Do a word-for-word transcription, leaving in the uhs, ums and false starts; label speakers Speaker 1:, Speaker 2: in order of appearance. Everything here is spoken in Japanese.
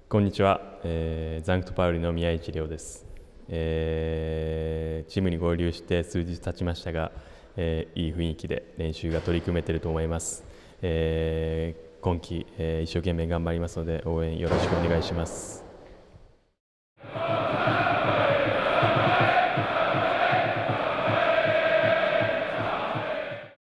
Speaker 1: こんにちは、えーザンクトパウリの宮市亮です、えーチームに合流して数日経ちましたが、えーいい雰囲気で練習が取り組めていると思います、えー今季、えー一生懸命頑張りますので応援よろしくお願いします。